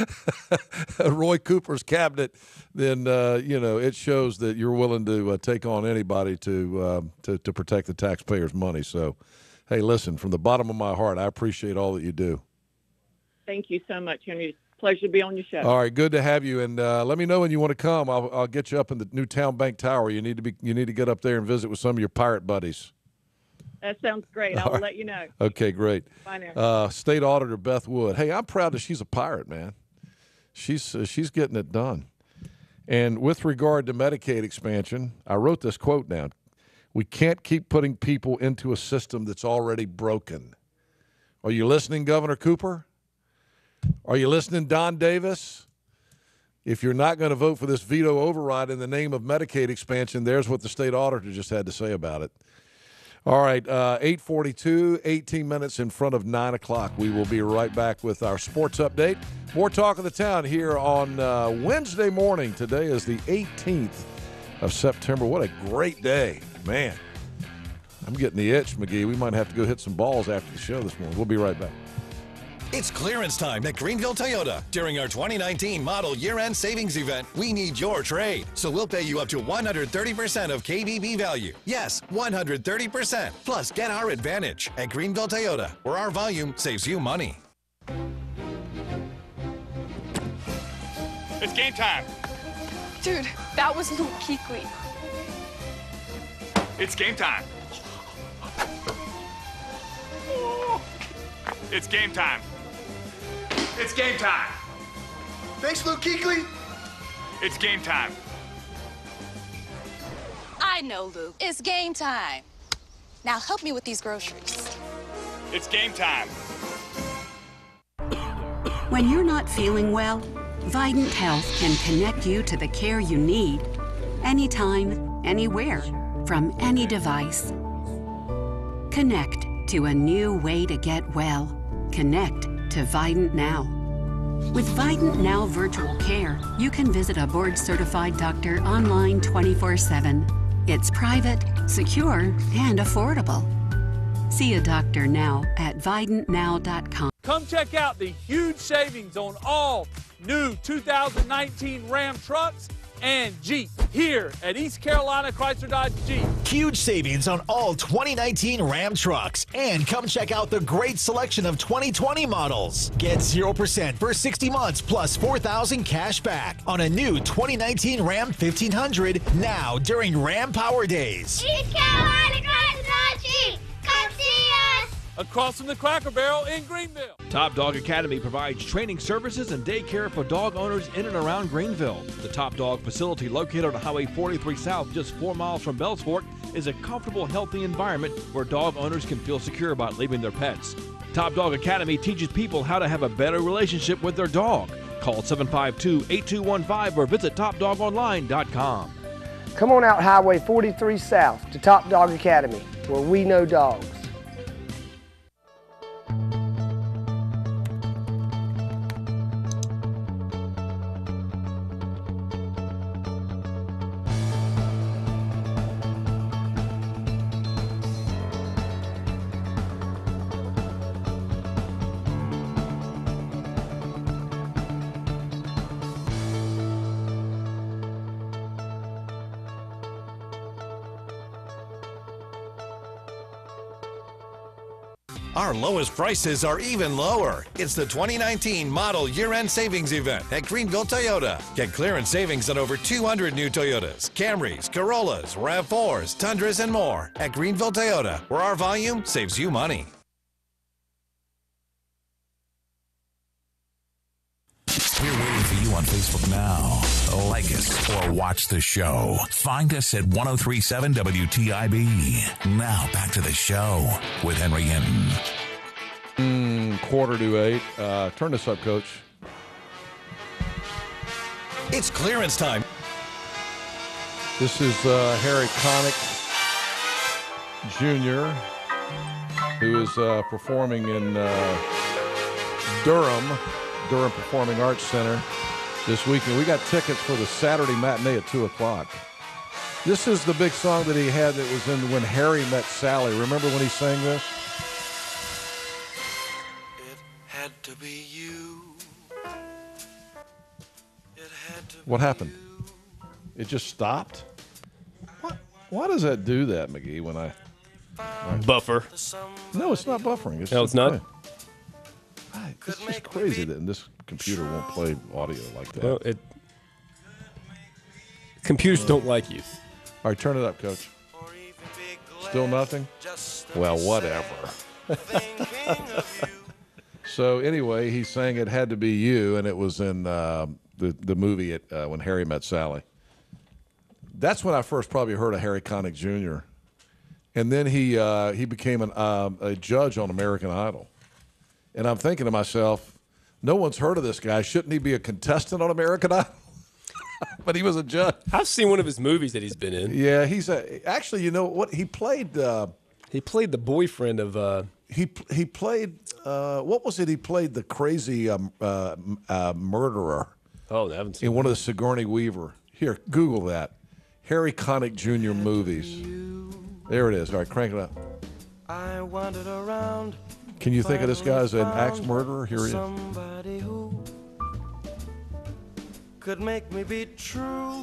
Roy Cooper's cabinet, then, uh, you know, it shows that you're willing to uh, take on anybody to, uh, to to protect the taxpayers' money. So, hey, listen, from the bottom of my heart, I appreciate all that you do.
Thank you so much, Henry. Pleasure to be on your show.
All right, good to have you, and uh, let me know when you want to come. I'll, I'll get you up in the new Town Bank Tower. You need to be you need to get up there and visit with some of your pirate buddies.
That sounds great.
All
I will
right.
let you know.
Okay, great.
Bye now.
Uh, State Auditor Beth Wood. Hey, I'm proud that she's a pirate, man. She's uh, she's getting it done. And with regard to Medicaid expansion, I wrote this quote down. We can't keep putting people into a system that's already broken. Are you listening, Governor Cooper? Are you listening, Don Davis? If you're not going to vote for this veto override in the name of Medicaid expansion, there's what the state auditor just had to say about it. All right, uh, eight forty-two, eighteen minutes in front of nine o'clock. We will be right back with our sports update. More Talk of the Town here on uh, Wednesday morning. Today is the eighteenth of September. What a great day, man. I'm getting the itch, McGee. We might have to go hit some balls after the show this morning. We'll be right back.
It's clearance time at Greenville Toyota. During our twenty nineteen model year-end savings event, we need your trade. So we'll pay you up to one hundred thirty percent of K B B value. Yes, one hundred thirty percent. Plus, get our advantage at Greenville Toyota, where our volume saves you money.
It's game time.
Dude, that was Luke Kuechly.
It's game time. It's game time. It's game time.
Thanks, Luke Kuechly.
It's game time.
I know, Luke. It's game time. Now help me with these groceries.
It's game time.
When you're not feeling well, Vidant Health can connect you to the care you need anytime, anywhere, from any device. Connect to a new way to get well. Connect to Vidant Now. With Vidant Now Virtual Care, you can visit a board-certified doctor online twenty-four seven. It's private, secure, and affordable. See a doctor now at vidant now dot com.
Come check out the huge savings on all new two thousand nineteen Ram trucks and Jeep here at East Carolina Chrysler Dodge Jeep.
Huge savings on all twenty nineteen Ram trucks. And come check out the great selection of twenty twenty models. Get zero percent for sixty months plus four thousand dollars cash back on a new twenty nineteen Ram fifteen hundred now during Ram Power Days.
East Carolina Chrysler Dodge Jeep. Come see us.
Across from the Cracker Barrel in Greenville.
Top Dog Academy provides training services and daycare for dog owners in and around Greenville. The Top Dog facility, located on Highway forty-three South, just four miles from Bells Fork, is a comfortable, healthy environment where dog owners can feel secure about leaving their pets. Top Dog Academy teaches people how to have a better relationship with their dog. Call seven five two, eight two one five or visit top dog online dot com.
Come on out Highway forty-three South to Top Dog Academy, where we know dogs.
Our lowest prices are even lower. It's the twenty nineteen Model Year-End Savings Event at Greenville Toyota. Get clearance savings on over two hundred new Toyotas, Camrys, Corollas, RAV fours, Tundras, and more at Greenville Toyota, where our volume saves you money.
We're waiting for you on Facebook now. Like us or watch the show. Find us at ten thirty-seven W T I B. Now back to the show with Henry Hinton.
Mm, quarter to eight. Uh, turn this up, Coach.
It's clearance time.
This is uh, Harry Connick Junior, who is uh, performing in uh, Durham. Durham Performing Arts Center this weekend. We got tickets for the Saturday matinee at two o'clock. This is the big song that he had that was in When Harry Met Sally. Remember when he sang this?
It had to be you. It had to
What happened? It just stopped? What? Why does that do that, McGee, when I... Right.
Buffer.
No, it's not buffering. It's
no, it's not?
Playing. It's just crazy that this computer won't play audio like that.
Well, it computers don't like you.
All right, turn it up, Coach. Still nothing? Well, whatever. So anyway, he sang "It Had to Be You," and it was in uh, the the movie at, uh, When Harry Met Sally. That's when I first probably heard of Harry Connick Junior And then he uh, he became an, um, a judge on American Idol. And I'm thinking to myself, no one's heard of this guy. Shouldn't he be a contestant on American Idol? But he was a judge.
I've seen one of his movies that he's been in.
Yeah, he's a, actually, you know what? He played. Uh,
he played the boyfriend of. Uh,
he he played. Uh, what was it? He played the crazy um, uh, uh, murderer.
Oh, I haven't seen
in one of the Sigourney Weaver. Here, Google that. Harry Connick Junior movies. There it is. All right, crank it up.
I wandered around.
Can you think of this guy as an axe murderer? Here he is.
Somebody who could make me be true.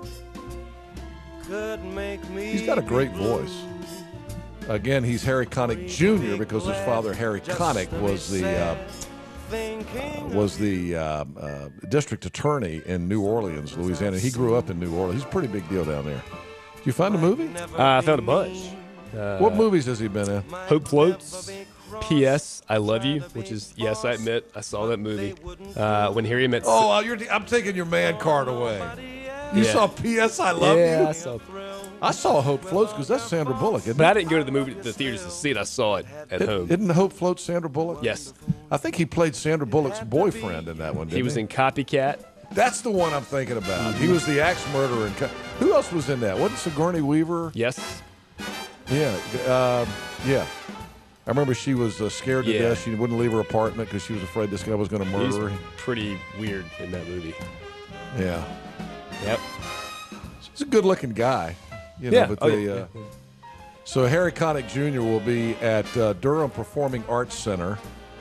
Could make me.
He's got a great voice. Again, he's Harry Connick Junior because his father, Harry Connick, was the uh, uh, was the uh, uh, district attorney in New Orleans, Louisiana. He grew up in New Orleans. He's a pretty big deal down there. Did you find a movie?
Uh, I found a bunch. Uh,
what movies has he been in?
Hope Floats, P S I Love You, which is, yes, I admit, I saw that movie. Uh, when Harry Met...
Oh, you're, I'm taking your man card away. You
yeah.
saw P S I Love
yeah,
You?
I saw
I saw Hope Floats because that's Sandra Bullock, isn't
But
it?
I didn't go to the movie, the theaters to see it. I saw it at
it,
home.
Isn't Hope Floats Sandra Bullock?
Yes.
I think he played Sandra Bullock's boyfriend in that one, didn't he?
He was in Copycat.
That's the one I'm thinking about. He was the axe murderer. In Co- Who else was in that? Wasn't Sigourney Weaver?
Yes.
Yeah. Uh, yeah. I remember she was uh, scared to
Yeah.
death. She wouldn't leave her apartment because she was afraid this guy was going to murder
He's
her.
pretty weird in that movie.
Yeah.
Yep.
He's a good-looking guy. You know,
Yeah.
But
Oh,
they,
yeah.
uh, so Harry Connick Junior will be at uh, Durham Performing Arts Center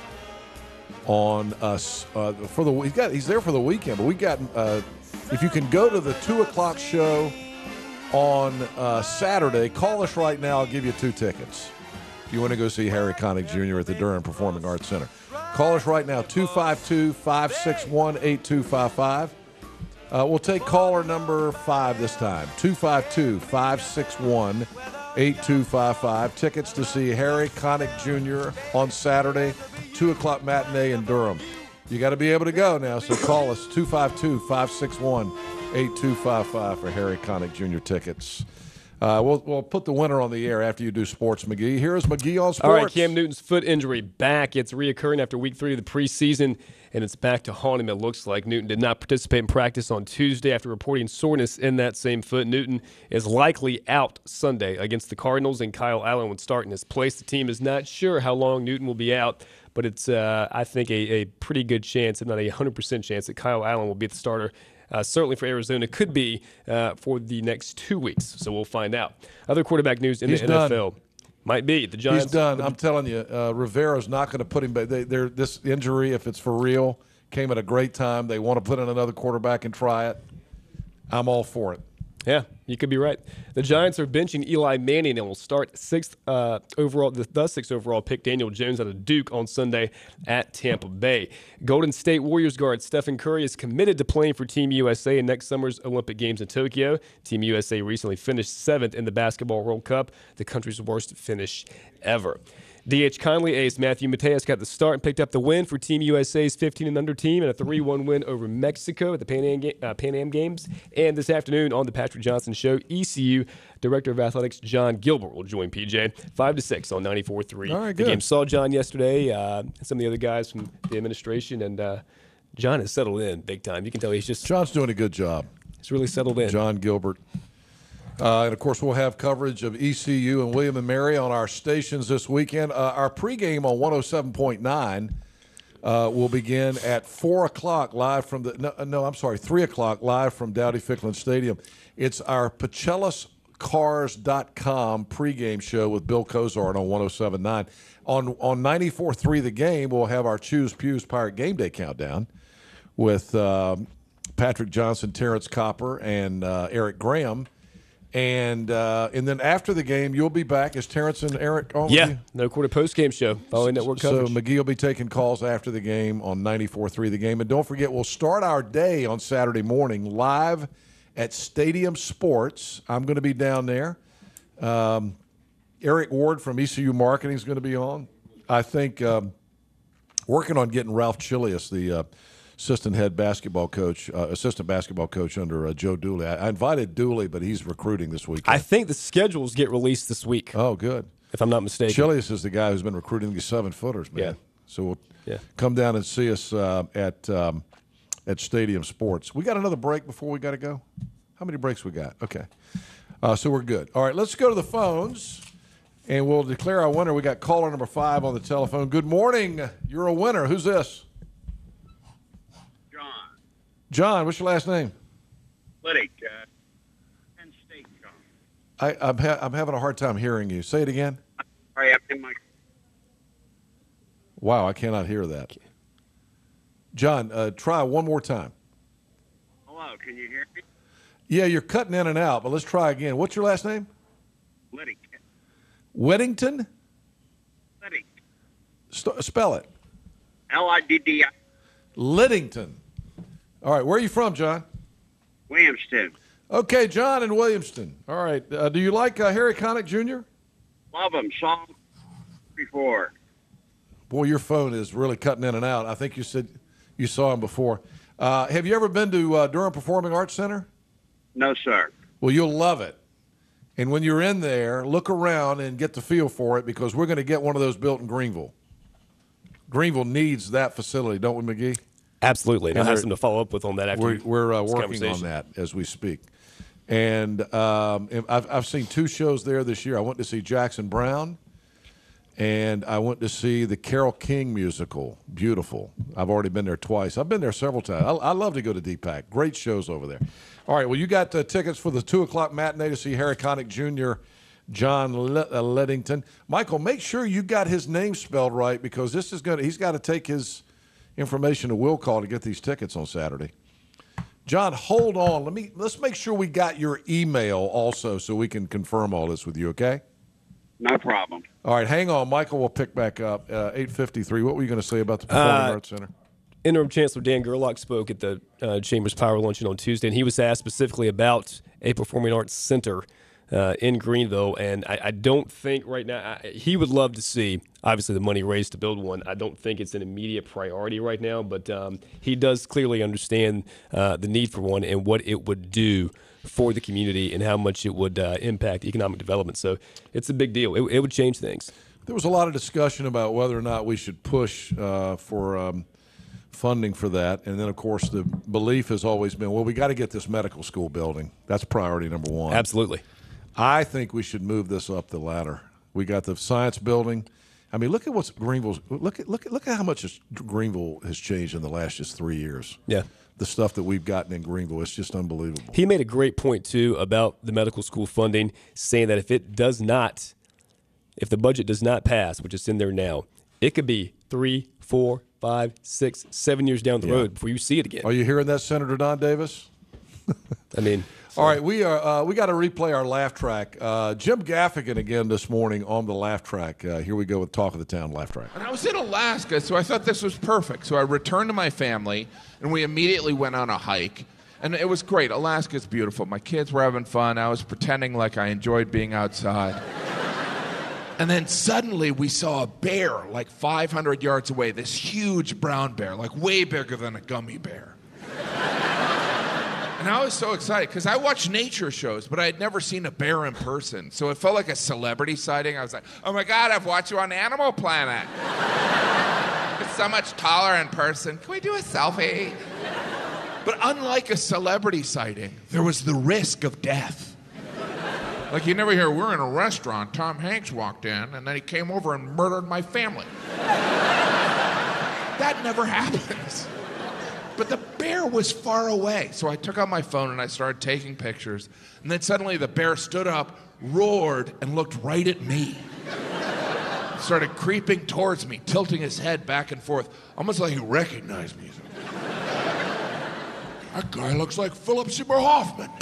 on us uh, for the he's got he's there for the weekend. But we got uh, if you can go to the two o'clock show on uh, Saturday, call us right now. I'll give you two tickets. If you want to go see Harry Connick Junior at the Durham Performing Arts Center, call us right now, two five two, five six one, eight two five five. Uh, we'll take caller number five this time, two five two, five six one, eight two five five. Tickets to see Harry Connick Junior on Saturday, two o'clock matinee in Durham. You got to be able to go now, so call us, two five two, five six one, eight two five five for Harry Connick Junior tickets. Uh, we'll, we'll put the winner on the air after you do sports, McGee. Here's McGee on sports.
All right, Cam Newton's foot injury back. It's reoccurring after week three of the preseason, and it's back to haunt him, it looks like. Newton did not participate in practice on Tuesday after reporting soreness in that same foot. Newton is likely out Sunday against the Cardinals, and Kyle Allen would start in his place. The team is not sure how long Newton will be out, but it's, uh, I think, a, a pretty good chance, if not a one hundred percent chance, that Kyle Allen will be the starter. Uh, certainly for Arizona, could be uh, for the next two weeks. So we'll find out. Other quarterback news in
He's
the
done.
N F L. Might be. The Giants.
He's done. I'm telling you, uh, Rivera's not going to put him back. They, they're, this injury, if it's for real, came at a great time. They want to put in another quarterback and try it. I'm all for it.
Yeah, you could be right. The Giants are benching Eli Manning and will start sixth uh, overall, the, the sixth overall pick Daniel Jones out of Duke on Sunday at Tampa Bay. Golden State Warriors guard Stephen Curry is committed to playing for Team U S A in next summer's Olympic Games in Tokyo. Team U S A recently finished seventh in the Basketball World Cup, the country's worst finish ever. D H Conley ace Matthew Mateus got the start and picked up the win for Team U S A's fifteen and under team in a three one win over Mexico at the Pan Am, uh, Pan Am Games. And this afternoon on the Patrick Johnson Show, E C U Director of Athletics John Gilbert will join P J five to six on ninety-four point three.
All right,
the
good.
game saw John yesterday, uh, and some of the other guys from the administration, and uh, John has settled in big time. You can tell he's just
John's doing a good job.
He's really settled in.
John Gilbert. Uh, and, of course, we'll have coverage of E C U and William and Mary on our stations this weekend. Uh, our pregame on one oh seven point nine uh, will begin at four o'clock live from the no, – no, I'm sorry, three o'clock live from Dowdy-Ficklin Stadium. It's our Pachelas Cars dot com pregame show with Bill Cozart on one oh seven point nine. On, on ninety-four point three The Game, we'll have our Choose Pews Pirate Game Day countdown with uh, Patrick Johnson, Terrence Copper, and uh, Eric Graham. And uh, and then after the game, you'll be back. Is Terrence and Eric on?
Yeah,
with you?
no quarter post-game show following network coverage.
So McGee will be taking calls after the game on ninety-four point three The Game. And don't forget, we'll start our day on Saturday morning live at Stadium Sports. I'm going to be down there. Um, Eric Ward from E C U Marketing is going to be on. I think um, working on getting Ralph Chilius, the uh, assistant head basketball coach, uh, assistant basketball coach under uh, Joe Dooley. I, I invited Dooley, but he's recruiting this weekend.
I think the schedules get released this week.
Oh, good.
If I'm not mistaken.
Chilius is the guy who's been recruiting these seven-footers, man.
Yeah.
So we'll
yeah.
come down and see us uh, at um, at Stadium Sports. We got another break before we got to go? How many breaks we got? Okay. Uh, so we're good. All right, let's go to the phones, and we'll declare our winner. We got caller number five on the telephone. Good morning. You're a winner. Who's this? John, what's your last name?
Liddick, uh, Penn State, John.
I, I'm, ha- I'm having a hard time hearing you. Say it again.
Sorry, I'm in my.
Wow, I cannot hear that. John, uh, try one more time.
Hello, can you hear me?
Yeah, you're cutting in and out, but let's try again. What's your last name?
Liddick.
Weddington?
Liddick.
St- spell it.
L I D D I.
Liddington. All right, where are you from, John?
Williamston.
Okay, John in Williamston. All right, uh, do you like uh, Harry Connick Junior?
Love him. Saw him before.
Boy, your phone is really cutting in and out. I think you said you saw him before. Uh, have you ever been to uh, Durham Performing Arts Center?
No, sir.
Well, you'll love it. And when you're in there, look around and get the feel for it, because we're going to get one of those built in Greenville. Greenville needs that facility, don't we, McGee?
Absolutely. And I have something to follow up with on that after
We're, we're uh,
this
working on that as we speak. And um, I've, I've seen two shows there this year. I went to see Jackson Brown, and I went to see the Carole King musical, Beautiful. I've already been there twice. I've been there several times. I, I love to go to D PAC. Great shows over there. All right, well, you got uh, tickets for the two o'clock matinee to see Harry Connick Junior, John Le- uh, Leddington. Michael, make sure you got his name spelled right, because this is going to, he's got to take his information to Will Call to get these tickets on Saturday. John, hold on. Let me let's make sure we got your email also, so we can confirm all this with you, okay?
No problem.
All right, hang on. Michael will pick back up. Uh, eight fifty-three. What were you going to say about the Performing
Uh,
Arts Center?
Interim Chancellor Dan Gerlach spoke at the uh, Chamber's Power Luncheon on Tuesday, and he was asked specifically about a Performing Arts Center uh, in Greenville. And I, I don't think right now I, he would love to see, obviously, the money raised to build one. I don't think it's an immediate priority right now, but um, he does clearly understand uh, the need for one and what it would do for the community and how much it would uh, impact economic development. So it's a big deal. It, it would change things.
There was a lot of discussion about whether or not we should push uh, for um, funding for that. And then, of course, the belief has always been, well, we got to get this medical school building. That's priority number one.
Absolutely.
I think we should move this up the ladder. We got the science building. I mean, look at what's Greenville's. Look at look at look at how much this, Greenville has changed in the last just three years.
Yeah,
the stuff that we've gotten in Greenville is just unbelievable.
He made a great point too about the medical school funding, saying that if it does not, if the budget does not pass, which is in there now, it could be three, four, five, six, seven years down the
Yeah.
road before you see it again.
Are you hearing that, Senator Don Davis?
I mean,
all right, we are uh, we got to replay our laugh track. Uh, Jim Gaffigan again this morning on the laugh track. Uh, here we go with Talk of the Town laugh track.
And I was in Alaska, so I thought this was perfect. So I returned to my family, and we immediately went on a hike. And it was great. Alaska's beautiful. My kids were having fun. I was pretending like I enjoyed being outside. And then suddenly we saw a bear like five hundred yards away, this huge brown bear, like way bigger than a gummy bear. And I was so excited because I watch nature shows, but I had never seen a bear in person. So it felt like a celebrity sighting. I was like, oh my God, I've watched you on Animal Planet. It's so much taller in person. Can we do a selfie? But unlike a celebrity sighting, there was the risk of death. Like you never hear, we're in a restaurant, Tom Hanks walked in, and then he came over and murdered my family. That never happens. But the bear was far away. So I took out my phone and I started taking pictures. And then suddenly the bear stood up, roared, and looked right at me. Started creeping towards me, tilting his head back and forth, almost like he recognized me. That guy looks like Philip Seymour Hoffman.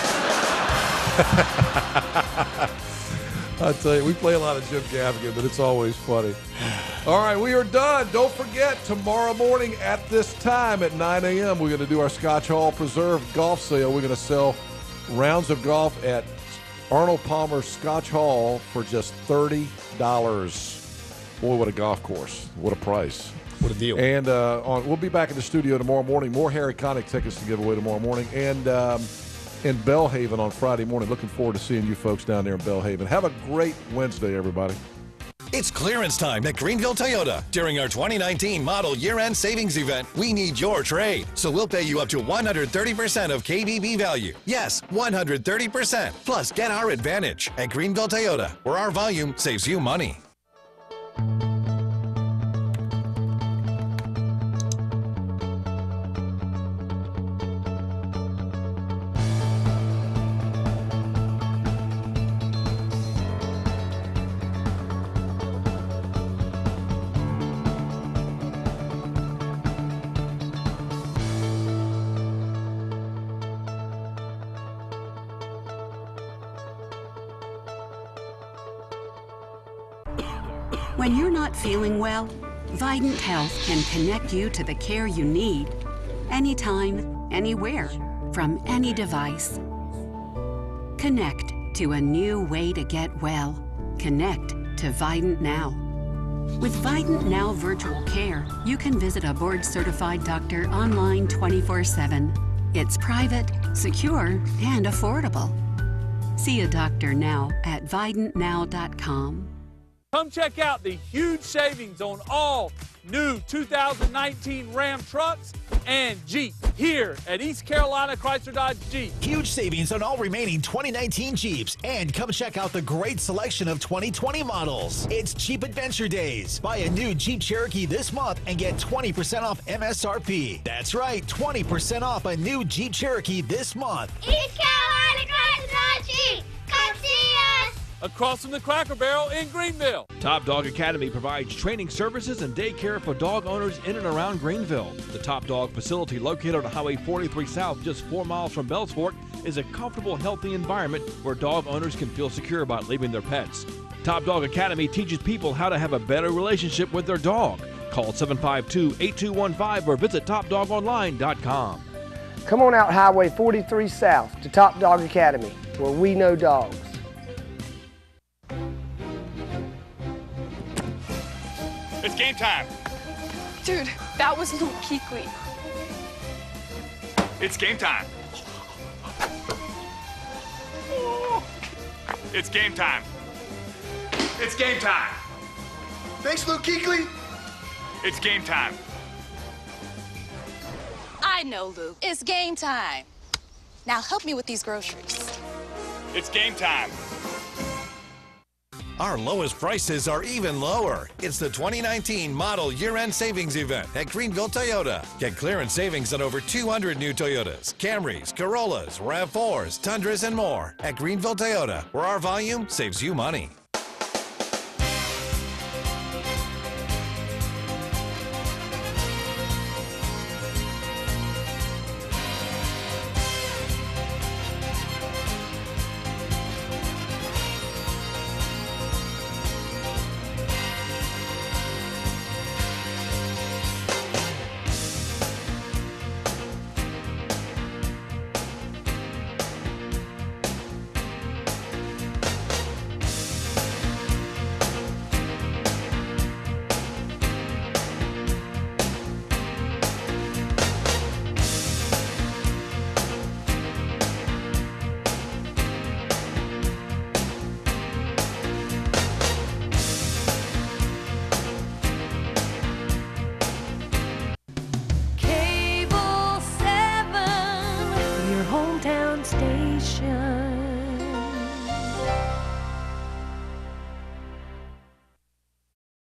I tell you, we play a lot of Jim Gaffigan, but it's always funny. All right, we are done. Don't forget, tomorrow morning at this time at nine a.m., we're going to do our Scotch Hall Preserve golf sale. We're going to sell rounds of golf at Arnold Palmer Scotch Hall for just thirty dollars. Boy, what a golf course. What a price.
What a deal.
And uh, on, we'll be back in the studio tomorrow morning. More Harry Connick tickets to give away tomorrow morning. And um, in Bellhaven on Friday morning. Looking forward to seeing you folks down there in Bellhaven. Have a great Wednesday, everybody.
It's clearance time at Greenville Toyota. During our twenty nineteen model year-end savings event, we need your trade. So we'll pay you up to one hundred thirty percent of K B B value. Yes, one hundred thirty percent. Plus, get our advantage at Greenville Toyota, where our volume saves you money.
When you're not feeling well, Vidant Health can connect you to the care you need anytime, anywhere, from any device. Connect to a new way to get well. Connect to Vidant Now. With Vidant Now Virtual Care, you can visit a board-certified doctor online twenty-four seven. It's private, secure, and affordable. See a doctor now at vidant now dot com.
Come check out the huge savings on all new two thousand nineteen Ram trucks and Jeep here at East Carolina Chrysler Dodge Jeep.
Huge savings on all remaining twenty nineteen Jeeps. And come check out the great selection of twenty twenty models. It's Jeep Adventure Days. Buy a new Jeep Cherokee this month and get twenty percent off M S R P. That's right, twenty percent off a new Jeep Cherokee this month.
East Carolina Chrysler Dodge Jeep. Come see us.
Across from the Cracker Barrel in Greenville.
Top Dog Academy provides training services and daycare for dog owners in and around Greenville. The Top Dog facility, located on Highway forty-three South, just four miles from Bells Fork, is a comfortable, healthy environment where dog owners can feel secure about leaving their pets. Top Dog Academy teaches people how to have a better relationship with their dog. Call seven five two, eight two one five or visit top dog online dot com.
Come on out Highway forty-three South to Top Dog Academy, where we know dogs.
It's game time.
Dude, that was not Keekly.
It's game time. It's game time. It's game time.
Thanks, Luke Kuechly.
It's game time.
I know, Luke. It's game time. Now help me with these groceries.
It's game time.
Our lowest prices are even lower. It's the twenty nineteen model year-end savings event at Greenville Toyota. Get clearance savings on over two hundred new Toyotas, Camrys, Corollas, RAV fours, Tundras, and more at Greenville Toyota, where our volume saves you money.